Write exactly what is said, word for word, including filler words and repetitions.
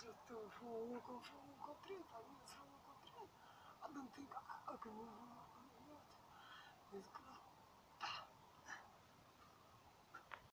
just uh, from from from country, family from country. I don't think I can move. It's class.